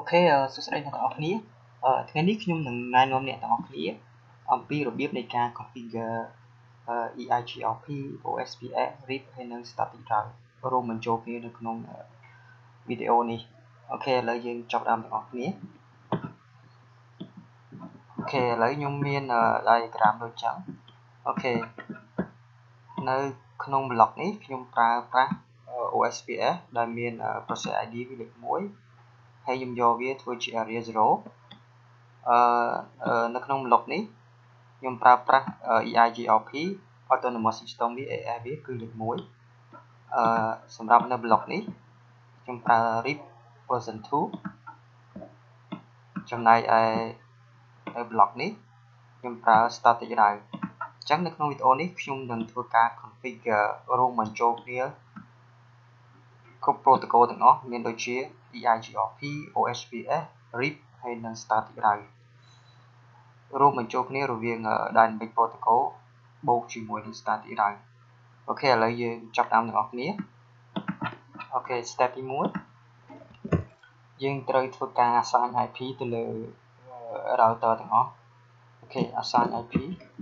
Ok,សួស្តីអ្នកទាំងអស់គ្នាថ្ងៃនេះខ្ញុំនឹងណែនាំអ្នកទាំងអស់គ្នាអំពីរបៀបនៃការ configure EIGRP OSPF RIP ហើយនិង static drive រួមបញ្ចូលគ្នានៅក្នុងវីដេអូនេះអូខេឥឡូវយើងចាប់ផ្ដើមទាំងអស់គ្នាអូខេឥឡូវខ្ញុំមាន diagram ដូចចឹងអូខេនៅក្នុង block នេះខ្ញុំប្រើប្រាស់ OSPF ដែលមាន process ID វាលេខ1ហើយខ្ញុំយកវាធ្វើជា area 0នៅក្នុង block នេះខ្ញុំប្រើប្រាស់ EIGRP autonomous system វា AS វាគឺលេខ1សម្រាប់នៅ block នេះខ្ញុំប្រើ RIP version 2ចំណែកឯនៅ block នេះខ្ញុំប្រើ static drive អញ្ចឹងនៅក្នុងវីដេអូនេះខ្ញុំនឹងធ្វើការ configure រួមបញ្ចូលគ្នាគ្រប់ protocol ទាំងអស់មានដូចជា EIGRP OSPF RIP ហើយនិង static drive រួមបញ្ចូលគ្នារវាង Dynamic Protocol បូកជាមួយនឹង Static Drive អូខេឥឡូវយើងចាប់តាមទាំងអស់គ្នាអូខេ step ទី1យើងត្រូវធ្វើការ assign IP ទៅលើ router ទាំងអស់អូខេ assign IP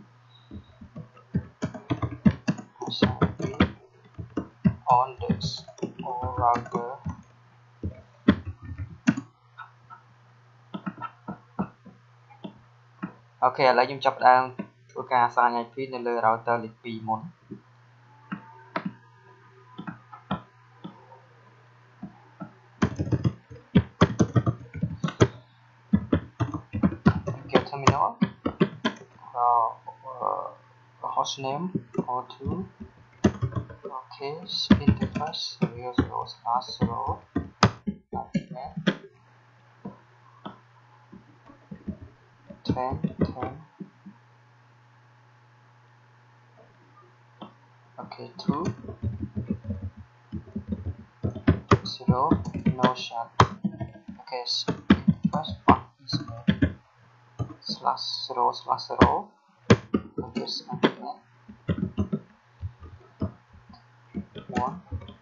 on this routerអូខេឥឡូវខ្ញុំចាប់ផ្ដើមធ្វើការ assign IP នៅលើ router លេខ2មុនterminal hostname O2 okay interface 0/0 10 okay 2 0 no shut okay interface path is /0/0 okay internet 1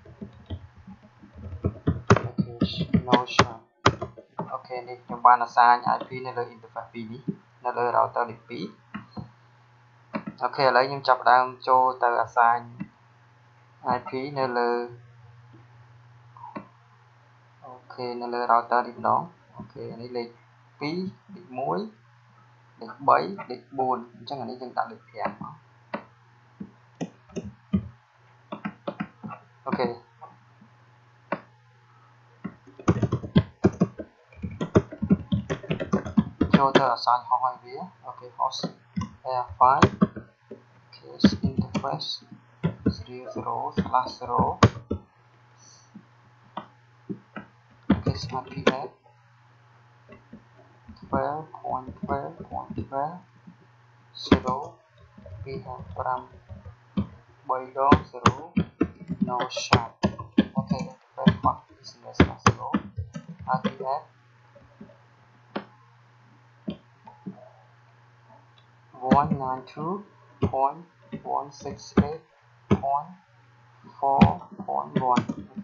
okay no shut អូខេនេះខ្ញុំបាន assign IP នៅលើ interface 2នេះនៅលើ router លេខ2អូខេឥឡូវខ្ញុំចាប់ផ្ដើមចូលទៅ assign IP នៅលើអូខេនៅលើ router នេះម្ដងអូខេនេះលេខ2លេខ1លេខ3លេខ4អញ្ចឹងអានេះយើងដាក់លេខ5មកអូខេចូលទៅ assign host ឲ្យវាអូខេ host air5 case interface 0/0 okay IP app 12.12.12 0 2.5 3 no shut okay interface path is /0 IP app 192.168.4.1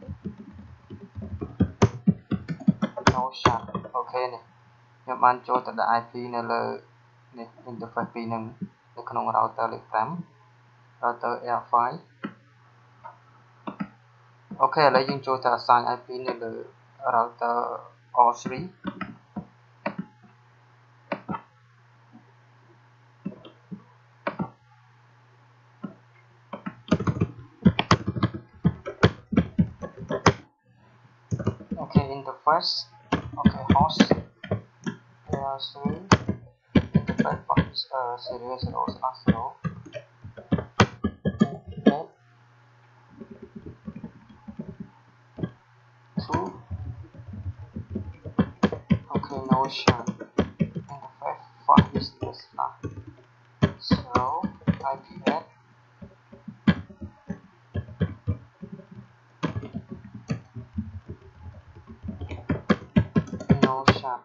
no shut អូខេនេះខ្ញុំបានចូលទៅដាក់ IP នៅលើនេះ interface 2នឹងនៅក្នុង router លេខ5 router Air5 អូខេឥឡូវយើងចូលទៅ assign IP នៅលើ router R3 okay interface okay host R3 interface box 0/0 2 okay no shut interface file is this now so IP add no shut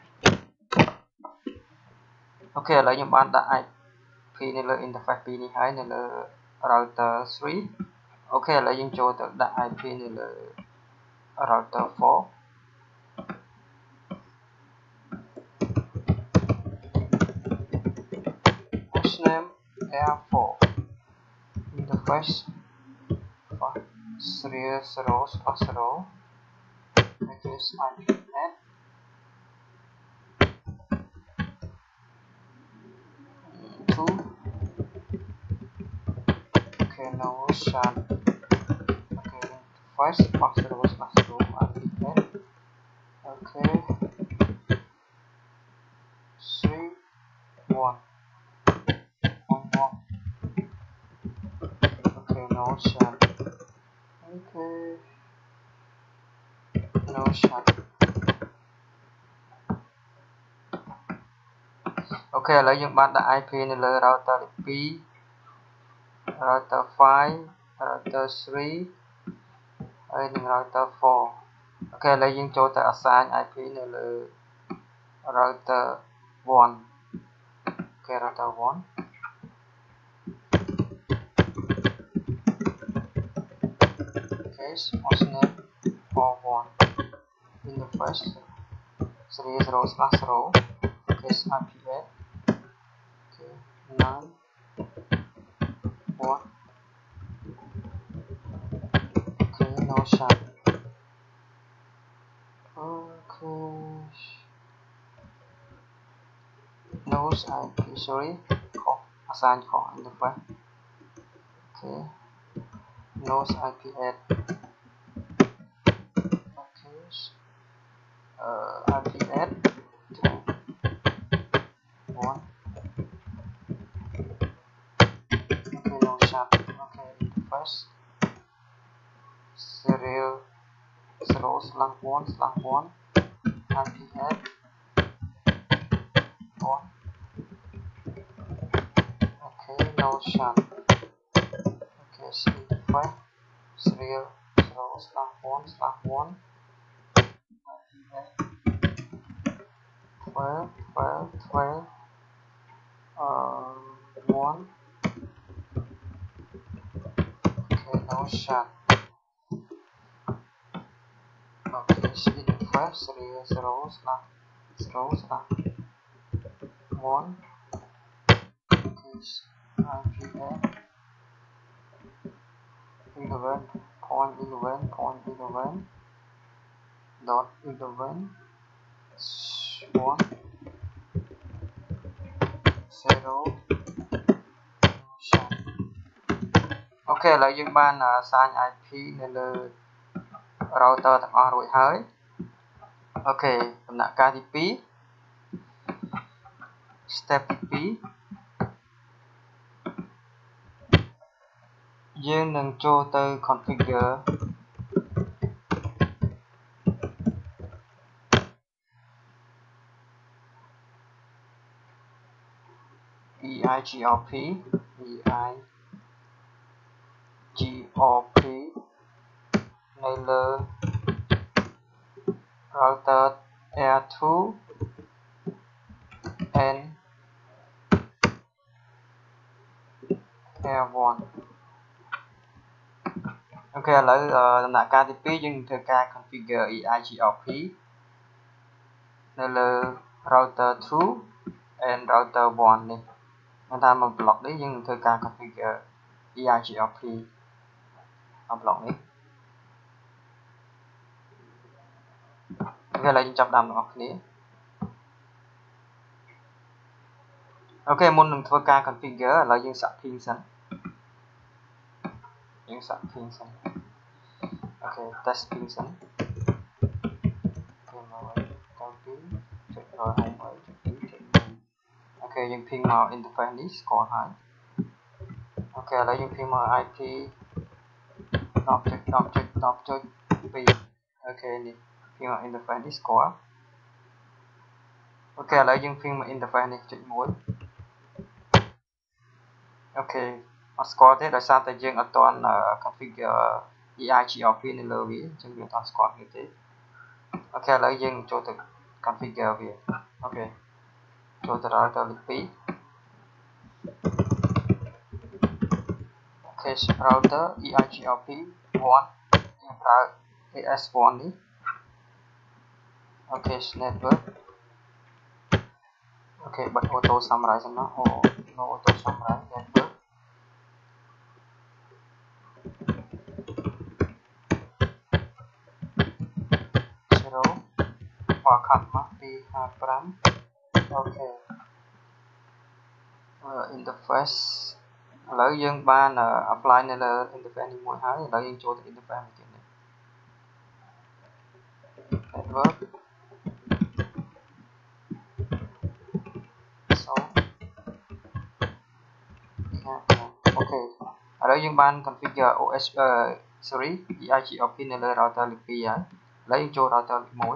អូខេឥឡូវខ្ញុំបានដាក់ IP នៅលើ interface 2នេះហើយនៅលើ router 3អូខេឥឡូវយើងចូលទៅដាក់ IP នៅលើ router 4 Air4 interface serial 0/0 address IP net 2. Okay, now shut. Okay, interface /0/0 IP net. Okay, 3 1 1 1. Okay, no shut. Okay, no shut. Okay, ឥឡូវយើងបានដាក់ IP នៅលើ router 2 router 5 router 3 ហើយនិង router 4 អូខេឥឡូវយើងចូលទៅ assign IP នៅលើ router 1 អូខេ router 1 case hostname 41 interface 0/0 case IP address okay 9 1 okay no shut okay nose IP sorry assign interface okay nose IP address okay IP address 1 okay no shut okay interface serial 0/1/1 IP address 1 okay no shut okay interface serial 0/1/1 IP address 12 1 okay no shut okay interface serial 0/0/1 okay IP address 11.11.11.11 1 0 shut អូខេឥឡូវយើងបាន assign IP នៅលើ router ទាំងអស់រួចហើយអូខេដំណាក់កាលទី2 step ទី2យើងនឹងចូលទៅ configure EIGRP នៅលើ router Air2 and Air1 អូខេឥឡូវដំណាក់កាលទី2យើងធ្វើការ configure EIGRP នៅលើ router 2 and router 1 នេះមិនថាមួយ block នេះយើងនឹងធ្វើការ configure EIGRP ở block នេះអូខេឥឡូវយើងចាប់ដើមទាំងអស់គ្នាអូខេមុននឹងធ្វើការ configure ឥឡូវយើងសាក់ ping សិនយើងសាក់ ping សិនអូខេ test ping សិនអូខេមក 12.168.2.1 អូខេយើង ping មក interface នេះស្គាល់ហើយអូខេឥឡូវយើង ping មក IP 10.10.10.2 អូខេនេះ ping មក interface នេះស្គាល់អូខេឥឡូវយើង ping មក interface នេះចុច1អូខេអត់ស្គាល់ទេដោយសារតែយើងអត់ទាន់ configure EIGRP នៅលើវាអញ្ចឹងវាអត់ស្គាល់ទេអូខេឥឡូវយើងចូលទៅ configure វាអូខេចូលទៅ router លេខ2អូខេ router EIGRP 1យើងប្រើ AS1 នេះអូខេ network អូខេបិទ auto summarize សិនណាno auto summarize network wildcard mask 255 ok interface ឥឡូវយើងបាន apply នៅលើ interface នេះមួយហើយឥឡូវយើងចូលទៅ interface មួយទៀតនេះ network so អូខេឥឡូវយើងបាន configure OS sorry EIGRP នៅលើ router លេខ 2 ហើយឥឡូវយើងចូល router លេខ 1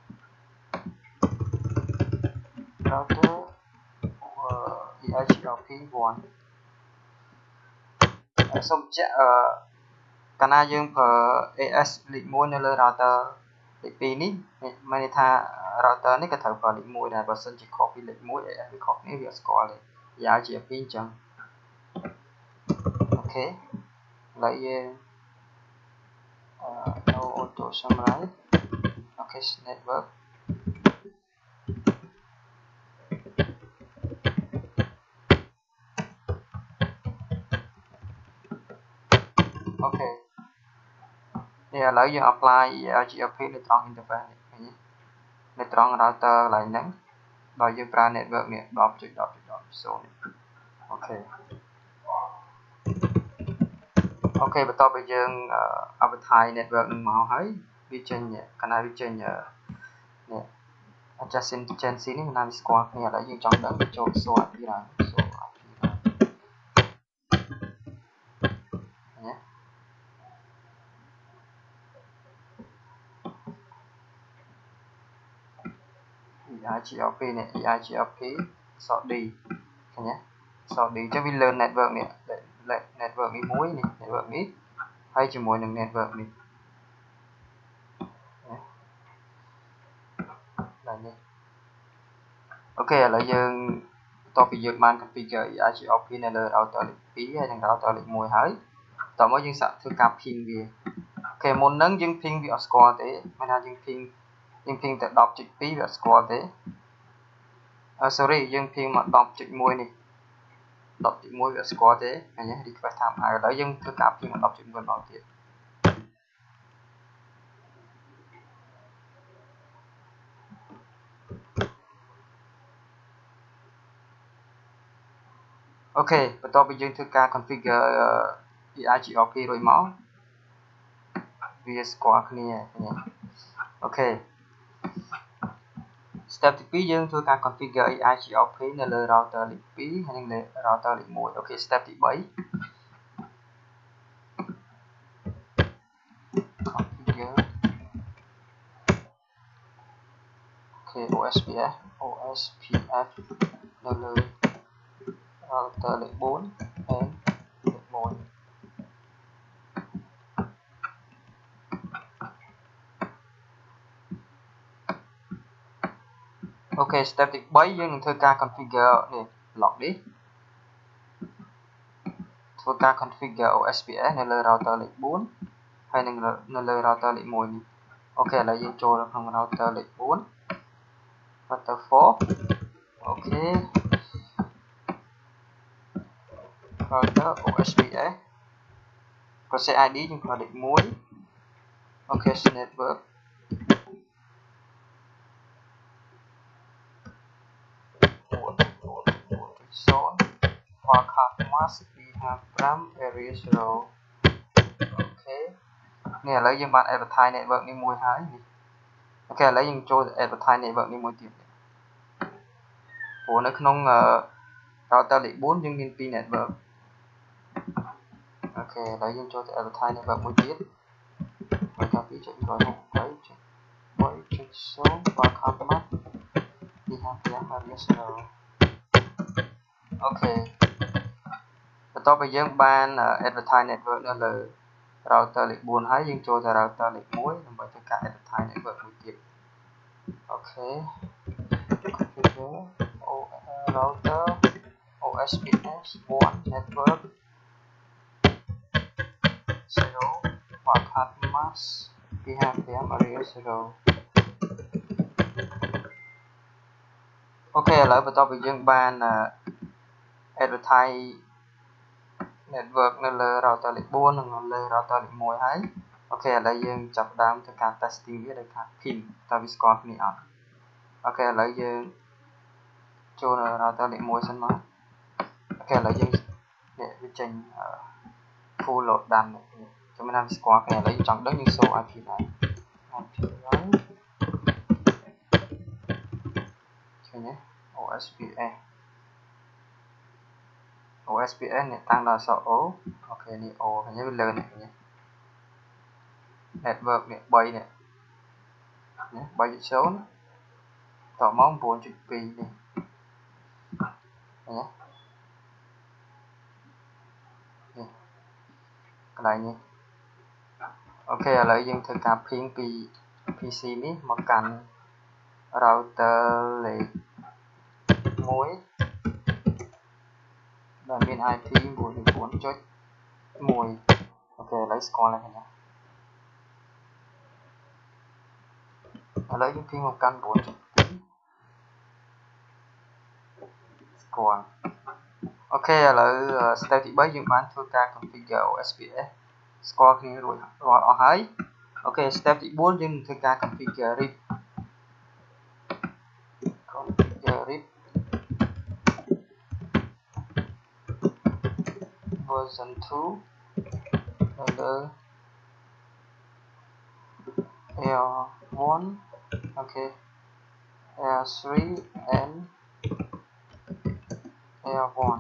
router EIGRP 1សូមបញ្ជាក់កាលណាយើងប្រើ AS លេខ 1 នៅលើ router លេខ 2 នេះមានន័យថា router នេះក៏ត្រូវប្រើលេខ 1 ដែរបើសិនជាខុសពីលេខ 1 AS វាខុសគ្នាវាអត់ស្គាល់ទេ EIGRP អញ្ចឹងអូខេឥឡូវយើងno auto summarize អូខេ network អូខេនេះឥឡូវយើង apply EIGRP នៅត្រង់ interface នេះឃើញទេនៅត្រង់ router កន្លែងហ្នឹងដោយយើងប្រើ network នេះ 10.10.10 អូខេអូខេបន្ទាប់ពីយើង advertise network នឹងមកហើយវាចេញកាលណាវាចេញនេះ adjacency នេះមិនណាវាស្គាល់គ្នាឥឡូវយើងចង់ដឹងចូល show IP ឡើង show IP ឡើងណា EIGRP នេះ EIGRP សក់ D ឃើញទេសក់ D អញ្ចឹងវា learn network នេះ network នេះមួយនេះ network នេះហើយជាមួយនឹង network នេះឡើងនេះអូខេឥឡូវយើងបន្ទាប់ពីយើងបាន configure EIGRP នៅលើ router លេខ 2 ហើយនិង router លេខ 1 ហើយតោះមកយើងសាកធ្វើការ ping វាអូខេមុនហ្នឹងយើង ping វាអត់ស្គាល់ទេមានថាយើង ping តែ 10.2 វាអត់ស្គាល់ទេsorry យើង ping មក 10.1 នេះ 10.1 វាអត់ស្គាល់ទេឃើញទេ request time out ឥឡូវយើងធ្វើការ ping មក 10.1 ម្ដងទៀតអូខេបន្ទាប់ពីយើងធ្វើការ configure EIGRP រួចមកវាស្គាល់គ្នាឃើញទេអូខេ step ទី2យើងធ្វើការ configure EIGRP នៅលើ router លេខ 2 ហើយនិង router លេខ 1 អូខេ step ទី3 configure អូខេ OSPF នៅលើ router លេខ 4 and លេខ 1អូខេ step ទី3យើងនឹងធ្វើការ configure នេះ block នេះធ្វើការ configure OSPF នៅលើ router លេខ 4 ហើយនឹងនៅលើ router លេខ 1 នេះអូខេឥឡូវយើងចូលក្នុង router លេខ 4 router 4អូខេ router OSPF process ID យើងប្រើលេខ 1អូខេ network zone wildcard mask 255 area 0អូខេនេះឥឡូវយើងបាន advertise network នេះមួយហើយនេះអូខេឥឡូវយើងចូល advertise network នេះមួយទៀតព្រោះនៅក្នុង router លេខ 4 យើងមាន 2 network អូខេឥឡូវយើងចូលទៅ advertise network មួយទៀតបើថា 2.168.3.0 wildcard mask 255 area 0អូខេបន្ទាប់ពីយើងបាន advertise network នៅលើ router លេខ 4 ហើយយើងចូលទៅ router លេខ 1 ដើម្បីធ្វើការ advertise network មួយទៀតអូខេ configure router OSPF 1 network 0 wildcard mask 255 area 0អូខេឥឡូវបន្ទាប់ពីយើងបាន advertise network នៅលើ router លេខ 4 និងនៅលើ router លេខ 1 ហើយអូខេឥឡូវយើងចាប់ផ្ដើមធ្វើការ testing វាដោយការ ping តើវាស្គាល់គ្នាអត់ ok lấy dương cho router lệ môi sân mà ok lấy dương để vi trình full load đàn này cho mình làm score cái lấy chẳng đất như số IP này IP đấy cho nhé OSPF này tăng là số O ok này O nhé bên lên này nhé network này bay này nhé bay số tạo mong 4.2 này nhé cái này nhé ok lấy dương thực cả pin PC ní mà cần router lệ mối đoàn biên IP 4.4.1 ok lấy score này nhé lấy những pin một căn 4 score ok là step thứ 7 យើងបានធ្វើការ configure OSPF ស្គាល់គ្នារួចរាល់អស់ហើយអូខេ step ទី 4 យើងនឹងធ្វើការ configure RIP version 2 នៅលើ L1 អូខេ L3 and L1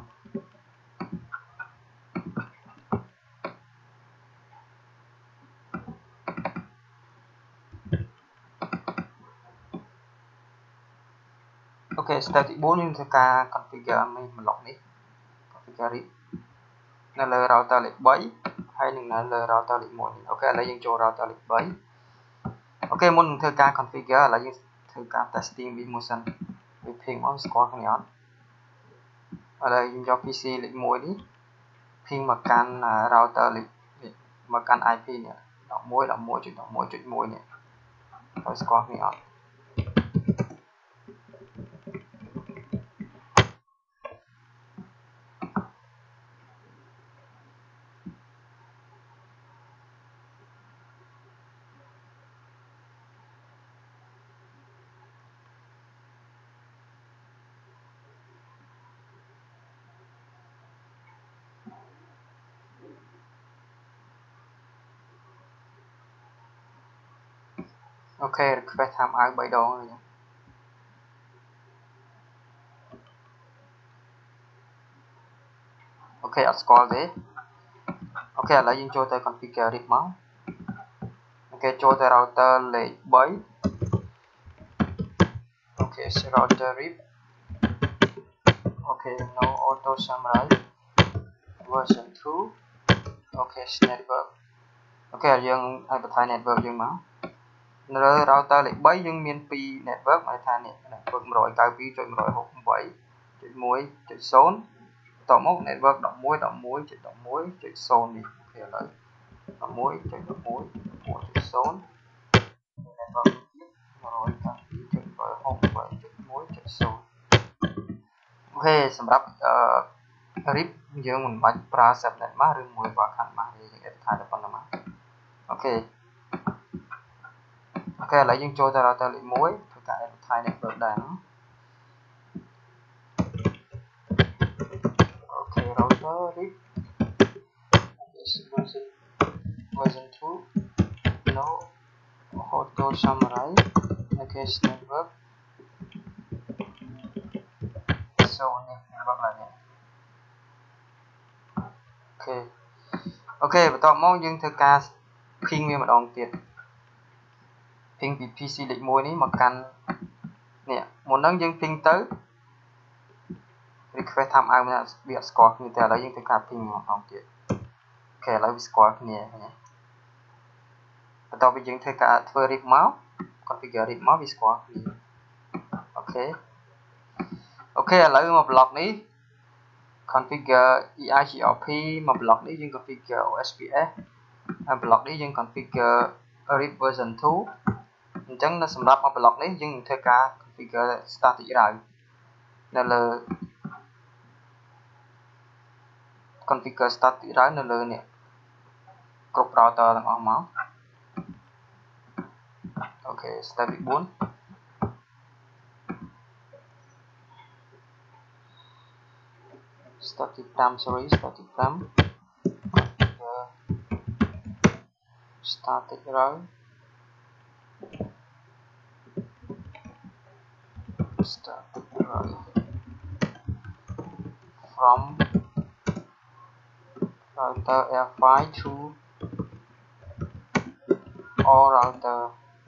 ok step ទី 4 យើងធ្វើការ configure មេ block នេះ configure RIP នៅលើ router លេខ 3 ហើយនឹងនៅលើ router លេខ 1 នេះអូខេឥឡូវយើងចូល router លេខ 3អូខេមុននឹងធ្វើការ configure ឥឡូវយើងធ្វើការ testing វាមួយសិនវា ping មកស្គាល់គ្នាអត់ឥឡូវយើងយក PC លេខ 1 នេះ ping មកកាន់ router លេខមកកាន់ IP នេះ 11.11.1.1 នេះហើយស្គាល់គ្នាអត់អូខេ request time out 3 ដងហើយអូខេអត់ស្គាល់ទេអូខេឥឡូវយើងចូលទៅ configure RIP មកអូខេចូលទៅ router លេខ 3អូខេ router RIP អូខេ no auto summary version 2អូខេ network អូខេយើងឲ្យបន្ថយ network យើងមកនៅលើ router លេខ 3 យើងមាន 2 network ហៅថា network 192.168.1.0 តមក network 11.11.11.0 នេះអូខេឥឡូវ 11.11.11.0 network 192.168.1.0 អូខេសម្រាប់RIP យើងមិនបាច់ប្រើ subnet មកឬមួយបើខាត់មកយើង edit តែប៉ុណ្្នឹងមកអូខេអូខេឥឡូវយើងចូលទៅ router លេខ 1 ធ្វើការ edit តែ network ដែរអូខេ router RIP version 2 no auto summary okay network soនេះ network ឡើងនេះអូខេបន្ទាប់មកយើងធ្វើការ ping វាម្ដងទៀត ping ពី PC លេខ 1 នេះមកកាន់នេះមុនហ្នឹងយើង ping ទៅ request time out វាអត់ស្គាល់គ្នាទេឥឡូវយើងធ្វើការ ping ម្ដងទៀតអូខេឥឡូវវាស្គាល់គ្នាបន្ទាប់ពីយើងធ្វើការ RIP មក configure RIP មកវាស្គាល់គ្នាអូខេឥឡូវមក block នេះ configure EIGRP មក block នេះយើង configure OSPF ហើយ block នេះយើង configure RIP version 2អញ្ចឹងនៅសម្រាប់មក block នេះយើងនឹងធ្វើការ configure static route នៅលើ configure static route នៅលើនេះគ្រប់ router ទាំងអស់មកអូខេ step ទី 4 static RAM sorry static RAM static row static row from router F5 to all router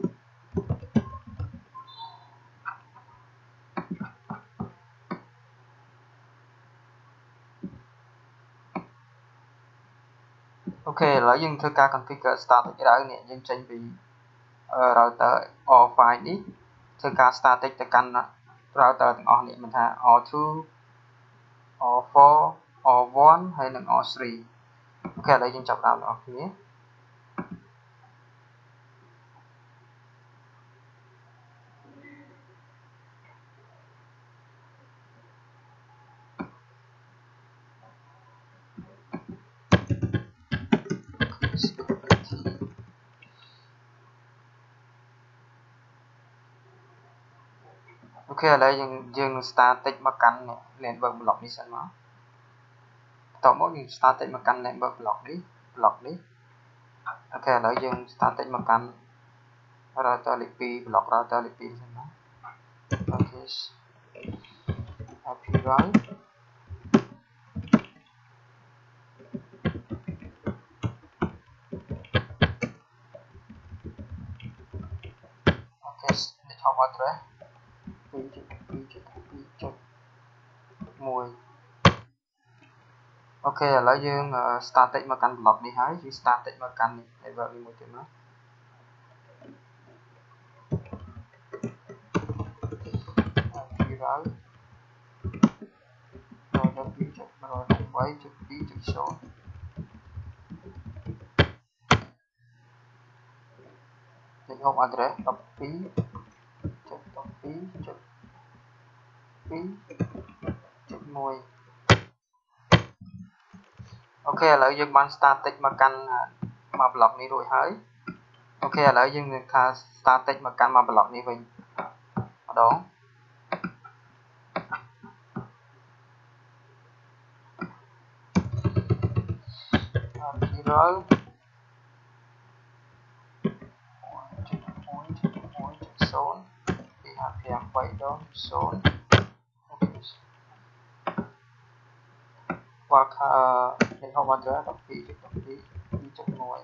ok là dừng thưa ca configure static row nè dừng tranh vì router O5 đi thưa ca static từ căn routerទាំងអស់នេះមិនថា O2 O4 O1 ហើយនិង O3 អូខេឥឡូវយើងចាប់ដើមបងប្អូនគ្នាអូខេឥឡូវយើង static មកកាន់ network block នេះសិនមកតមកយើង static មកកាន់ network block នេះអូខេឥឡូវយើង static មកកាន់ router លេខ2 block router លេខ2សិនមកអូខេ IP route អូខេ network address 2.2.2.1 អូខេឥឡូវយើង static មកកាន់ block នេះហើយយើង static មកកាន់ network នេះមួយទៀតមកIP route 192.168.2.0 network address 12.12.2.1 អូខេឥឡូវយើងបាន static មកកាន់មក block នេះរួចហើយអូខេឥឡូវយើងនឹងថា static មកកាន់មក block នេះវិញម្ដង0 ពី5 ដង 0 work network address 12.12.2.1 អូ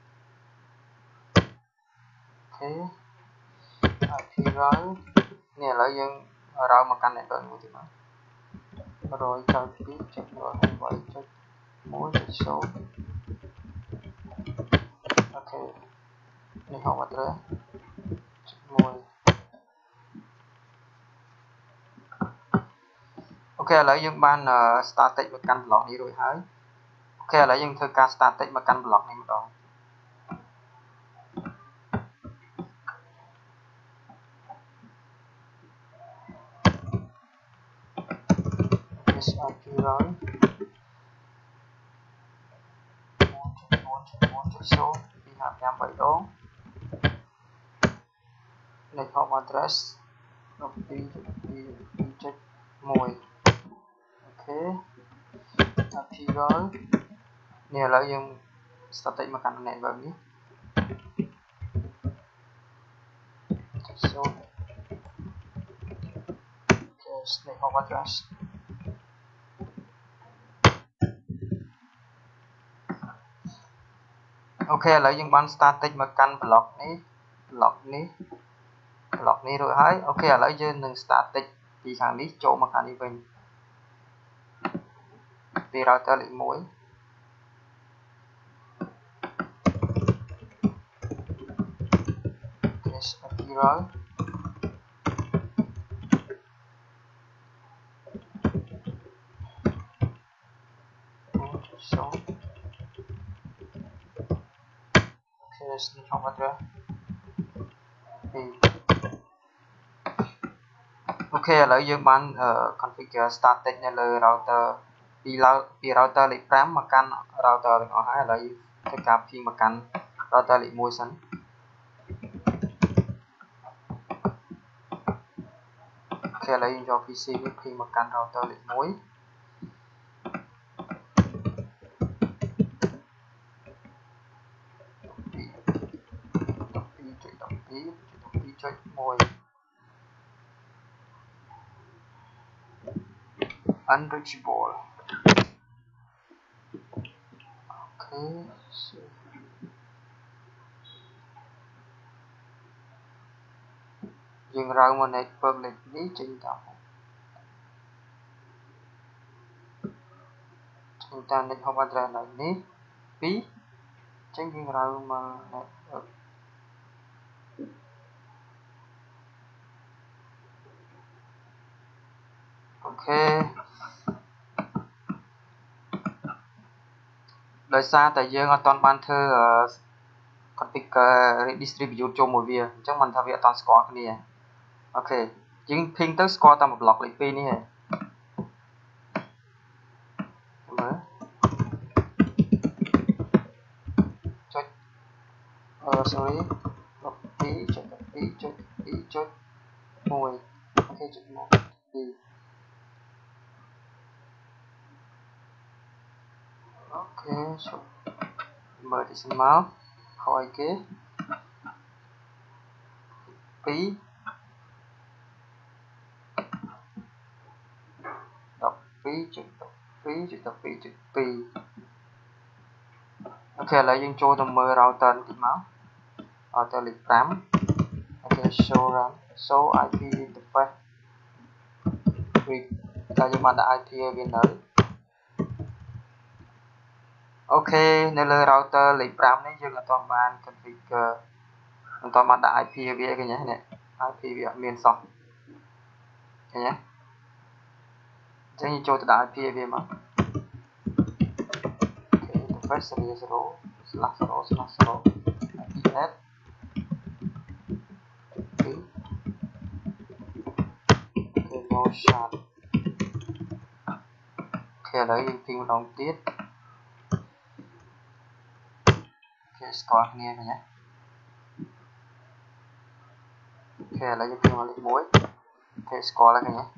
ខេ IP route នេះឥឡូវយើង route មកកាន់ network មួយទៀតមក 192.168.1.0 អូខេ network address 1អូខេឥឡូវយើងបាន static មកកាន់ block នេះរួចហើយអូខេឥឡូវយើងធ្វើការ static មកកាន់ block នេះម្ដងIP route 1.1.1.0 ពី5 ដង network address 12.2.2.1 អូខេ IP route នេះឥឡូវយើង static មកកាន់ network នេះ0 network address អូខេឥឡូវយើងបាន static មកកាន់ block នេះរួចហើយអូខេឥឡូវយើងនឹង static ពីខាងនេះចូលមកខាងនេះវិញពី router លេខ1IP route 0 network address 2 អូខេឥឡូវយើងបាន configure static នៅលើ router ពី router លេខ5មកកាន់ router ទាំងអស់ហើយឥឡូវធ្វើការ ping មកកាន់ router លេខ1សិនអូខេឥឡូវយើងយក PC នេះ ping មកកាន់ router លេខ1 chốt môi unreachable. Ok, dừng ra một này public ní trình ta nên không address này ní phí chính dừng ra mà này ok đời xa tại dương ở toàn ban thơ configure redistribute cho một việc chắc mình thao việc toàn score cái này ok nhưng ping tới score ta một block lịch pin này mới cho sorry block tí chốt môi ok chốt môi đi ok chốt mở decimal khỏi kế phí đọc phí chữ đọc phí ok lấy dân cho tầm mơ router tí máu router lịch 8 ok show run show IP interface read là những bạn đã IP bên đấy ok nếu là router lịch 8 này dương là toàn ban configure toàn bạn đã IP về cái nhé IP về miền sọc cái nhé chẳng như cho đã IP về mà ok interface series 0/0/0 IPS ok no shard ok lấy những phim đồng tiết ok score nghe này nhé ok lấy những phim vào lịch muối ok score lại cái nhé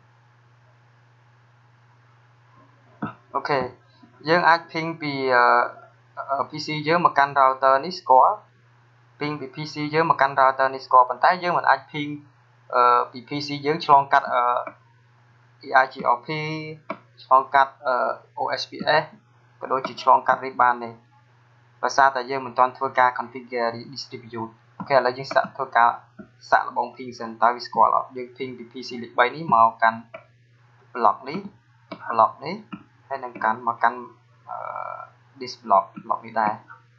ok dương ai ping vì PC dương mà căn router ní score ping vì PC dương mà căn router ní score bản tay dương mình ai ping vì PC dương chlong cắt EIGRP chlong cắt OSPF cái đôi chỉ chlong cắt riêng ban này và sao tại dương mình toàn thua ca configure distribute ok là dương sẵn thua ca sẵn là bóng ping dần ta vì score là dương ping vì PC lịch bay ní màu căn block ní hay là căn mà căn this block đi đây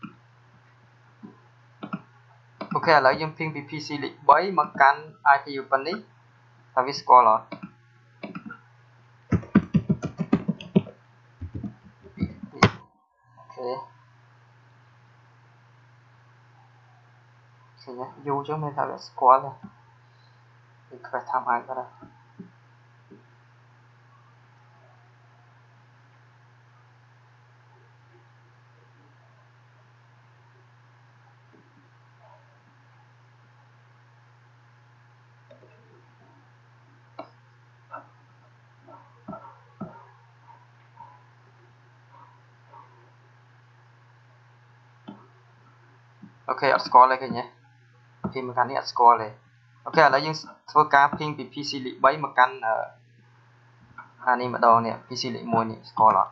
ok là dùng ping VPC lịch 7 mà căn IP open ní ta viết score là ok thì nhé dù cho mình ta viết score này thì phải tham ai cái đây ok ở score này cái nhé thì mình căn đi score này ok là dùng thua ca ping VPC lịch 7 mà căn anh em ở đâu nè PC lịch 1 nè score là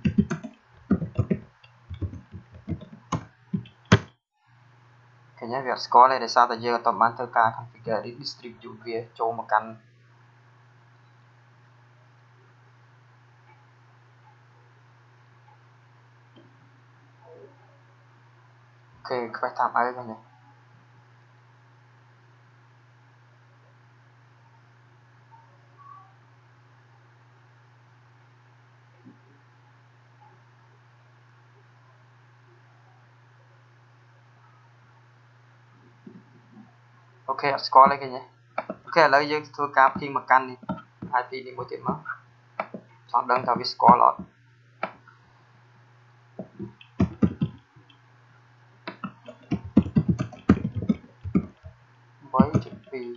cái nhé việc score này để sao tại giờ tầm ban thơ ca configure distribute về cho một căn ok phải tham ai cái nhé ok score lại cái nhé ok lấy dương thua ca ping mà căn đi IP đi một tiếng mà chọn đơn tao viết score lọt với chữ phi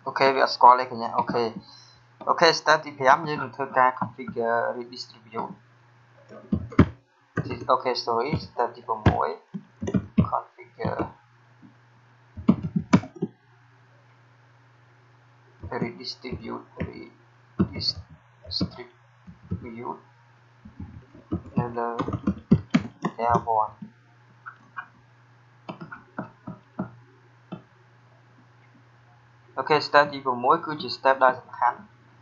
ok việc score lên cả nhà ok ok step tiếp theo như mình thưa ca configure redistribute ok sorry step tiếp mỗi configure redistribute nên là airborne ok step ទី6គឺជា step ដែលសំខាន់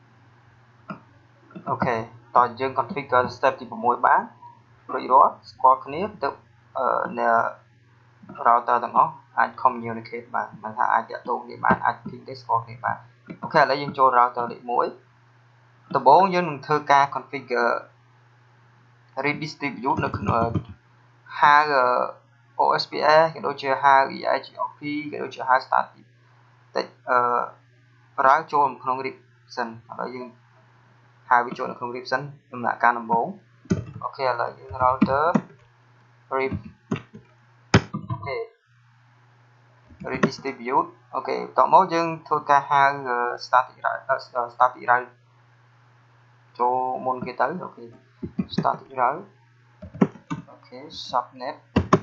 អូខេតើយើង configure step ទី6បានរួចរាល់ស្គាល់គ្នាទៅនៅ router ទាំងអស់អាច communicate បានមិនថាអាចតាក់ទងគ្នាបានអាច ping ទេស្គាល់គ្នាបានអូខេឥឡូវយើងចូល router លេខ1ដំបូងយើងនឹងធ្វើការ configure redistribute នៅក្នុងហៅ OSPF ក៏ដូចជាហៅ EIGRP ក៏ដូចជាហៅ static តិចប្រើចូលក្នុង RIP សិនឥឡូវយើងហៅវាចូលនៅក្នុង RIP សិនដំណាក់កាលដំបូងអូខេឥឡូវយើង router RIP អូខេ redistribute អូខេតមកយើងធ្វើការហៅ static route ចូលមុនគេទៅអូខេ static route អូខេ subnet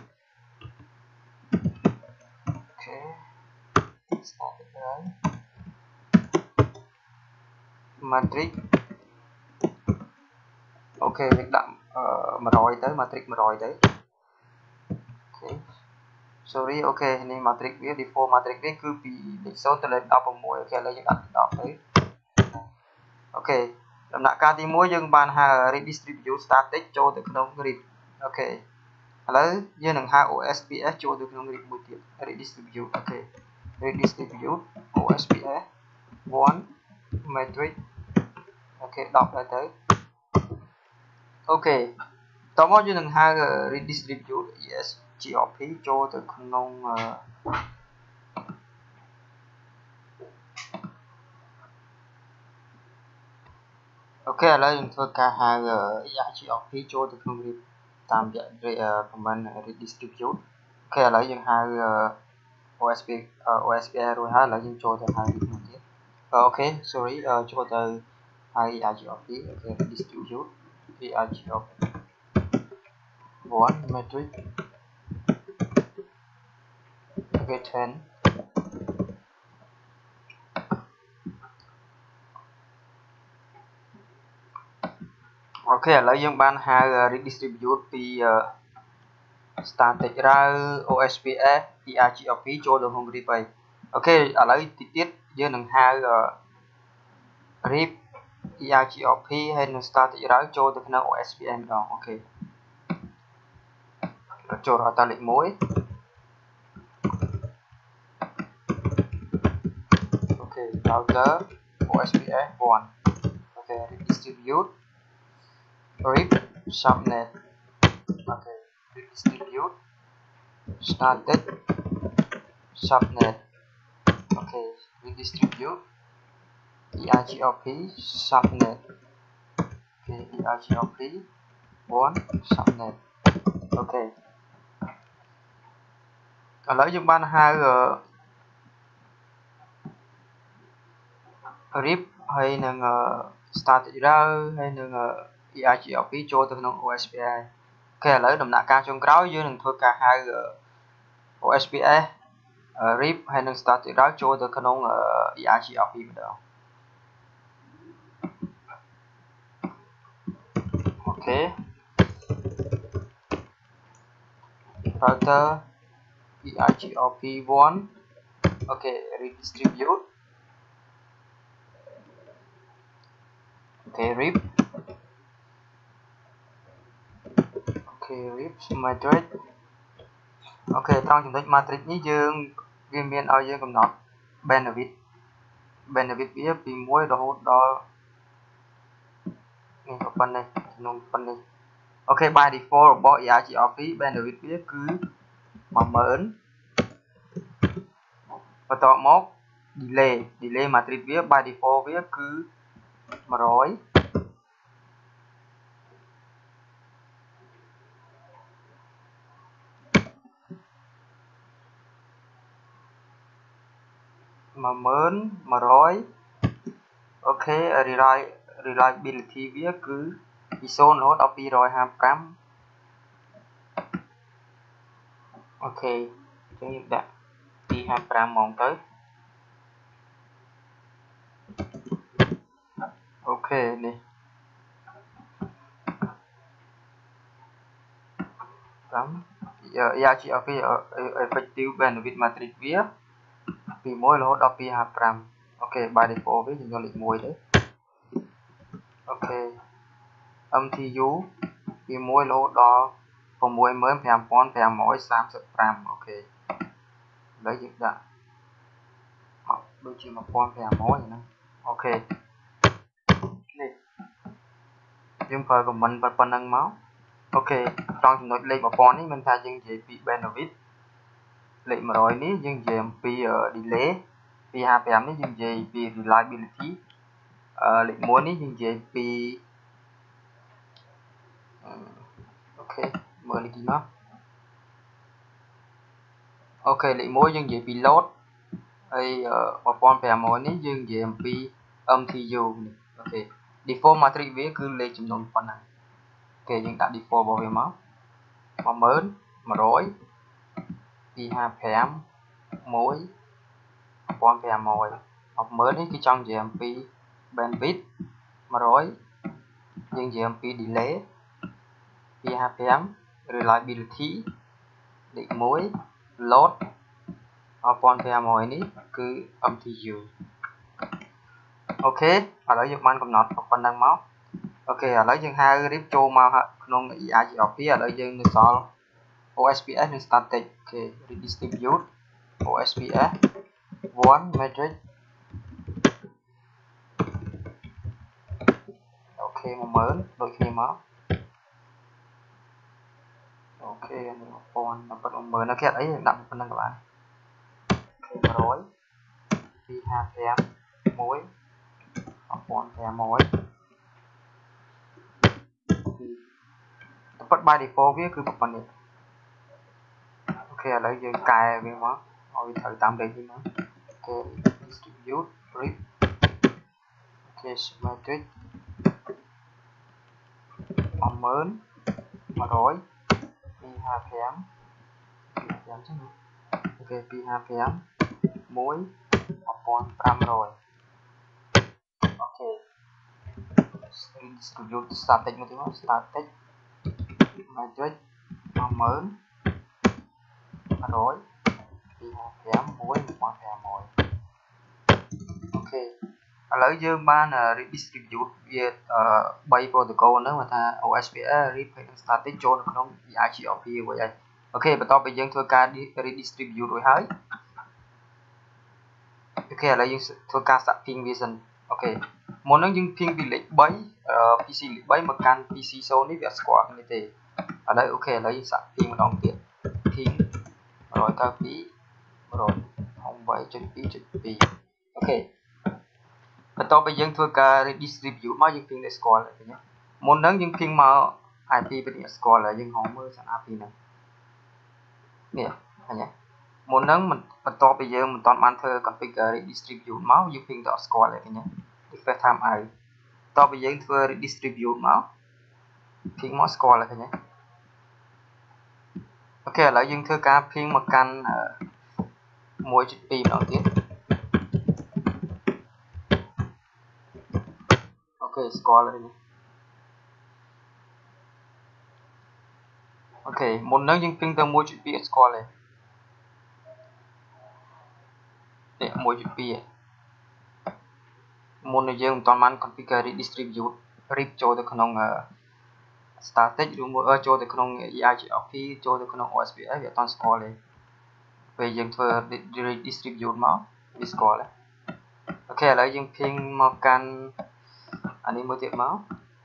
អូខេ static route matrix អូខេយើងដាក់100ទៅ matrix 100ទៅអូខេ sorry អូខេនេះ matrix វា default matrix វាគឺពីលេខ0ទៅលេខ16អូខេឥឡូវយើងដាក់10ទៅអូខេដំណាក់កាលទី1យើងបានហៅ redistribute static ចូលទៅក្នុង RIP អូខេឥឡូវយើងនឹងហៅ OSPF ចូលទៅក្នុង RIP មួយទៀត redistribute អូខេ redistribute OSPF 1 matrix អូខេ10ដែរទៅអូខេតមកយើងនឹងហៅ redistribute ESGRP ចូលទៅក្នុងអូខេឥឡូវយើងធ្វើការហៅ EIGRP ចូលទៅក្នុង RIP តាមរយៈ command redistribute អូខេឥឡូវយើងហៅ OSPF រួចហើយឥឡូវយើងចូលទៅហៅ RIP មួយទៀតអូខេ sorry ចូលទៅហៅ EIGRP អូខេ redistribute EIGRP 1 matrix អូខេ 10អូខេឥឡូវយើងបានហៅ redistribute ពី static route OSPF EIGRP ចូលទៅក្នុង RIP ហើយអូខេឥឡូវតិចទៀតយើងនឹងហៅ RIP EIGRP ហើយនឹង static route ចូលទៅក្នុង OSPF ម្ដងអូខេចូល router លេខ1អូខេ router OSPF 1អូខេ redistribute RIP subnet អូខេ redistribute static subnet អូខេ redistribute EIGRP subnet អូខេ EIGRP 1 subnet អូខេឥឡូវយើងបានហៅ RIP ហើយនឹង static route ហើយនឹង EIGRP ចូលទៅក្នុង OSPF អូខេឥឡូវដំណាក់កាលចុងក្រោយយើងនឹងធ្វើការហៅ OSPF RIP ហើយនឹង static route ចូលទៅក្នុង EIGRP ម្ដងអូខេ router EIGRP 1 អូខេ redistribute អូខេ RIP អូខេ RIP matrix អូខេត្រង់ចំណុច matrix នេះយើងវាមានឲ្យយើងកំណត់ bandwidth វាពី1រហូតដល់នេះប៉ុណ្ណេះក្នុងប៉ុណ្ណេះអូខេ by default របស់ EIGRP bandwidth វាគឺ10000បន្ទាប់មក delay matrix វា by default វាគឺ100 10000 ok reliability វាគឺពី0រហូតដល់255អូខេអញ្ចឹងយើងដាក់255ហ្មងទៅអូខេនេះ5យ៉ាជីអូខេ effective bandwidth matrix វាពី1រហូតដល់255អូខេ by default វាយើងយកលេខ1ទៅអូខេ MTU ពី1រហូតដល់65535អូខេឥឡូវយើងដាក់ដូចជា1500ហ្នឹងអូខេនេះយើងប្រើ comment ប៉ុណ្ណឹងមកអូខេត្រង់ចំណុចលេខ1000នេះមិនថាយើងនិយាយពី bandwidth លេខ100នេះយើងនិយាយអំពី delay 255នេះយើងនិយាយពី reliability លេខ1នេះយើងនិយាយពីអូខេមើលនេះទីមកអូខេលេខ1យើងនិយាយពី load ហើយ1500នេះយើងនិយាយអំពី MTU នេះអូខេ default matrix វាគឺលេខចំនួនប៉ុណ្ណាអូខេយើងដាក់ default របស់វាមក10000 100 255 1 1500 10000នេះគឺចង់និយាយអំពី bandwidth 100យើងនិយាយអំពី delay 255 reliability លេខ1 load 1500នេះគឺ MTU អូខេឥឡូវយើងបានកំណត់ប៉ុណ្ណឹងមកអូខេឥឡូវយើងហៅ RIP ចូលមកក្នុង ERGRP ឥឡូវយើងនៅសល់ OSPF និង static អូខេ redistribute OSPF 1 matrix អូខេ10000ដូចគ្នាមកអូខេនេះ1000ដល់10000អូខេអីដាក់ប៉ុណ្ណឹងក៏បាន100 255 1 1500តែប៉ុត by default វាគឺប៉ុណ្ណេះអូខេឥឡូវយើងកែវាមកឲ្យវាត្រូវតាមលេខនេះមកអូខេ distribute rip អូខេ matrix 10000 100 255 255ចឹងអូខេ255 1 1500អូខេ distribute static មកទៀតមក static matrix 10000 100 255 1500អូខេឥឡូវយើងបាន redistribute វា3 protocol ហ្នឹងមកថា OSPF RIP ហើយនិង static ចូលនៅក្នុង ERGRP រួចហើយអូខេបន្ទាប់ពីយើងធ្វើការ redistribute រួចហើយអូខេឥឡូវយើងធ្វើការសាក់ ping វាសិនអូខេមុនហ្នឹងយើង ping ពីលេខ3 PC លេខ3មកកាន់ PC 0នេះវាអត់ស្គាល់គ្នាទេឥឡូវអូខេឥឡូវយើងសាក់ ping ម្ដងទៀត ping 192 108.2.2 អូខេបន្ទាប់ពីយើងធ្វើការ redistribute មកយើង ping លេខស្គាល់ឃើញទេមុនហ្នឹងយើង ping មក IP ពីនេះស្គាល់ហើយយើងហៅមើលសិន IP ហ្នឹងនេះឃើញទេមុនហ្នឹងបន្ទាប់ពីយើងមិនទាន់បានធ្វើ configure redistribute មកយើង ping ទៅអត់ស្គាល់ទេឃើញទេ request time out បន្ទាប់ពីយើងធ្វើ redistribute មក ping មកស្គាល់ហើយឃើញទេអូខេឥឡូវយើងធ្វើការ ping មកកាន់ 1.2 ម្ដងទៀតអូខេស្គាល់ហើយអូខេមុនហ្នឹងយើង ping ទៅ 1.2 អត់ស្គាល់ទេនេះ 1.2 មុនយើងមិនទាន់បាន configure redistribute RIP ចូលទៅក្នុង static ឬមួយចូលទៅក្នុង ERGRP ចូលទៅក្នុង OSPF វាអត់ទាន់ស្គាល់ទេពេលយើងធ្វើ redistribute មកវាស្គាល់ហើយអូខេឥឡូវយើង ping មកកាន់អានេះមួយទៀតមក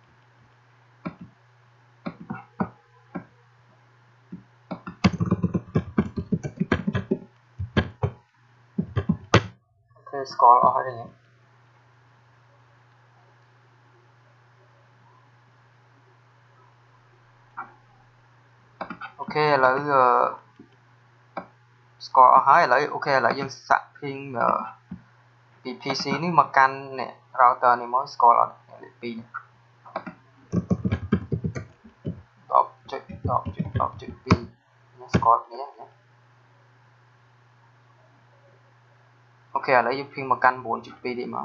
អូខេស្គាល់អស់ហើយអូខេឥឡូវ score ở hai lại ok là dân sạc pin PC ní mà căn nè router này mới score là pin object pin score này nhé ok là dân pin mà căn 4 chữ pin đi mà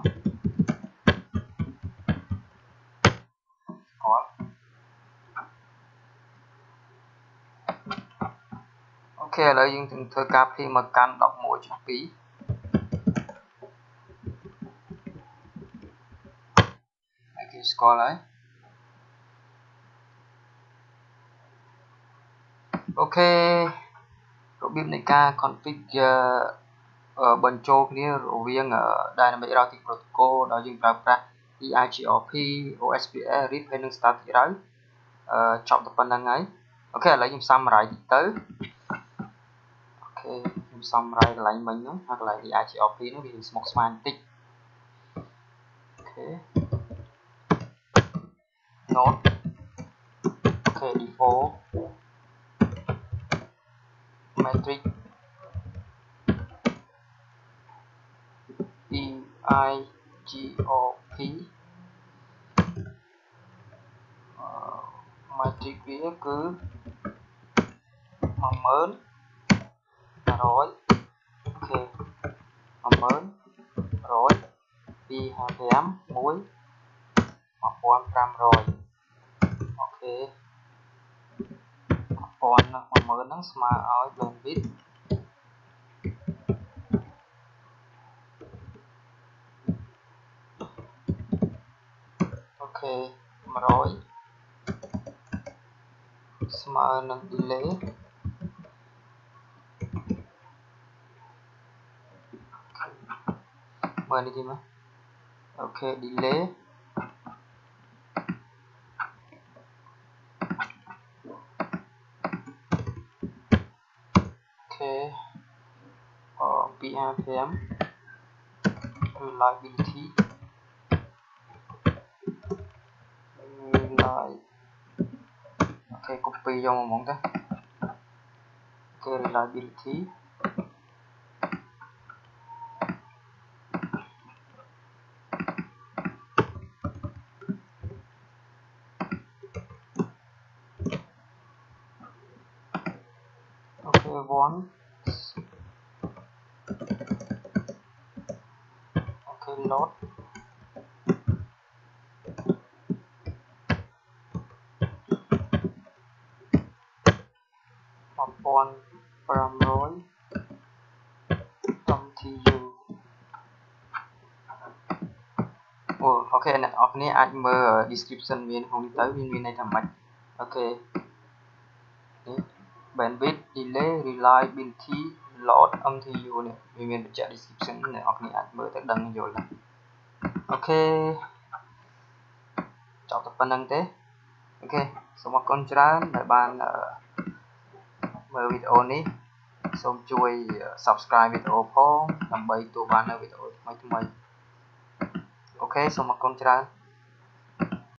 ok là dân thường thơ ca pin mà căn đọc mỗi chữ pin cái score lại okរបៀបនៃការ configure បញ្ចូលគ្នារវាង Dynamic Routing Protocol ដោយយើងប្រើប្រាស់ EIGRP OSPF RIP ហើយនិង static route ចប់តែប៉ុណ្្នឹងហើយអូខេឥឡូវខ្ញុំ summarize តិចទៅអូខេខ្ញុំ summarize កន្លែងមិញហ្នឹងហើយកន្លែង EIGRP ហ្នឹងវាស្មុគស្មាញតិចអូខេ node អូខេ default matrix EIGRP matrix វាគឺ10000 100 អូខេ10000 100 255 1 1500អូខេ10000ហ្នឹងស្មើឲ្យ bandwidth អូខេ100ស្មើនឹង delay មើលនេះទីមកអូខេ delay អូខេ255 reliabilityអូខេ copy យកមកហ្មងទៅអូខេ reliability okay one okay load 1500 MTU អូខេអ្នកនរគ្នាអាចមើល description វាក្នុងនេះទៅវាមានន័យថាម៉េចអូខេនេះ bandwidth delay reliability load MTU នេះវាមានបញ្ជាក់ description អ្នកនរគ្នាអាចមើលទៅដឹងយល់ដែរអូខេចប់តែប៉ុណ្្នឹងទេអូខេសូមអរគុណច្រើនដែលបានមើលវីដេអូនេះសូមជួយ subscribe វីដេអូផងដើម្បីទទួលបាននូវវីដេអូថ្មីៗអូខេសូមអរគុណច្រើន